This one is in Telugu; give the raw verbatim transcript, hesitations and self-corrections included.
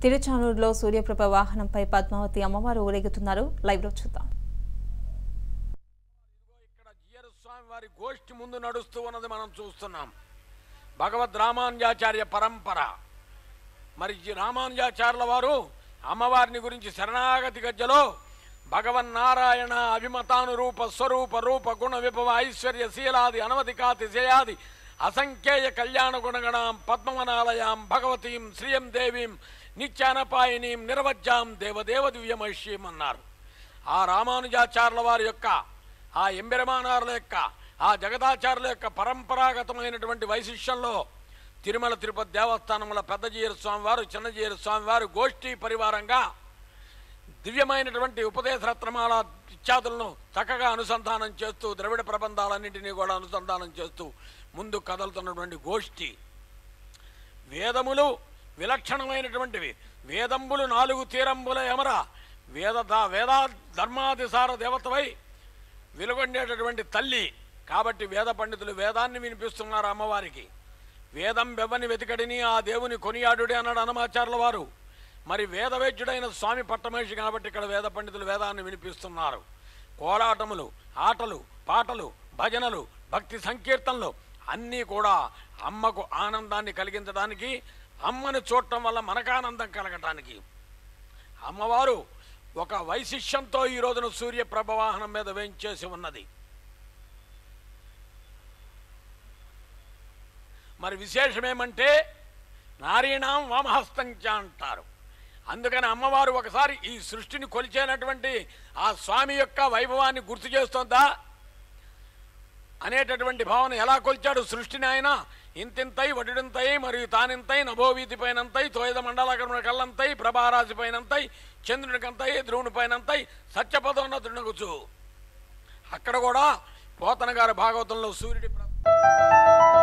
తిరుచానూరులో సూర్యప్రభ వాహనంపై పద్మావతి అమ్మవారు ఊరేగుతున్నారు. లైవ్ లో చూద్దాం. ఇక్కడ జియర్ స్వామి వారి గోష్ఠి ముందు నడుస్తూ ఉన్నది మనం చూస్తున్నాం. భగవద్ రామానుజాచార్య పరంపర. మరి రామానుజాచార్యుల వారు అమ్మవారిని గురించి శరణాగతి గజ్జలో భగవన్నారాయణ అభిమతానురూప స్వరూప రూప గుణ విభవ ఐశ్వర్య శీలాది అనవధికాతిశయాది అసంఖ్యేయ కళ్యాణ గుణగణాం పద్మవనాలయాం భగవతీం శ్రీయం దేవీం నిత్యానపాయనీం నిర్వజ్జాం దేవదేవ దివ్యమహిషీం అన్నారు. ఆ రామానుజాచార్యుల వారి యొక్క ఆ ఎంబెరమానారుల యొక్క ఆ జగదాచార్యుల యొక్క పరంపరాగతమైనటువంటి వైశిష్యంలో తిరుమల తిరుపతి దేవస్థానంలో పెద్ద జీయర స్వామివారు చిన్న జీయర స్వామివారు గోష్ఠీ పరివారంగా దివ్యమైనటువంటి ఉపదేశ రత్నమాల ఇత్యాదులను చక్కగా అనుసంధానం చేస్తూ ద్రవిడ ప్రబంధాలన్నింటినీ కూడా అనుసంధానం చేస్తూ ముందు కదులుతున్నటువంటి గోష్ఠి. వేదములు విలక్షణమైనటువంటివి. వేదంబులు నాలుగు తీరంబుల ఎమర వేద వేదా ధర్మాధిసార దేవతవై వెలుగొండేటటువంటి తల్లి. కాబట్టి వేద పండితులు వేదాన్ని వినిపిస్తున్నారు అమ్మవారికి. వేదం బెవ్వని వెతికడిని ఆ దేవుని కొనియాడుడి అన్నాడు అన్నమాచార్యుల వారు. మరి వేదవేద్యుడైన స్వామి పట్టమహిషి కాబట్టి ఇక్కడ వేద పండితులు వేదాన్ని వినిపిస్తున్నారు. కోలాటములు, ఆటలు, పాటలు, భజనలు, భక్తి సంకీర్తనలు అన్నీ కూడా అమ్మకు ఆనందాన్ని కలిగించడానికి, అమ్మను చూడటం వల్ల మనకు ఆనందం కలగటానికి అమ్మవారు ఒక వైశిష్యంతో ఈ రోజున సూర్యప్రభ వాహనం మీద వేయించేసి ఉన్నది. మరి విశేషమేమంటే నారీణాం వామహస్తంచ అంటారు. అందుకని అమ్మవారు ఒకసారి ఈ సృష్టిని కొలిచేనటువంటి ఆ స్వామి యొక్క వైభవాన్ని గుర్తు చేస్తోందా అనేటటువంటి భావన. ఎలా కొలిచాడు సృష్టిని ఆయన? ఇంతింతై వడిడింతై మరియు తానింతై నభోవీతి పైనంతై తోయద మండలకరణ కళ్ళంతై ప్రభారాశి పైనంతై చంద్రునికంతై ధ్రువుని పైనంతై సత్యపదోన్నతునగుచు. అక్కడ కూడా పోతన గారి భాగవతంలో సూర్యుడి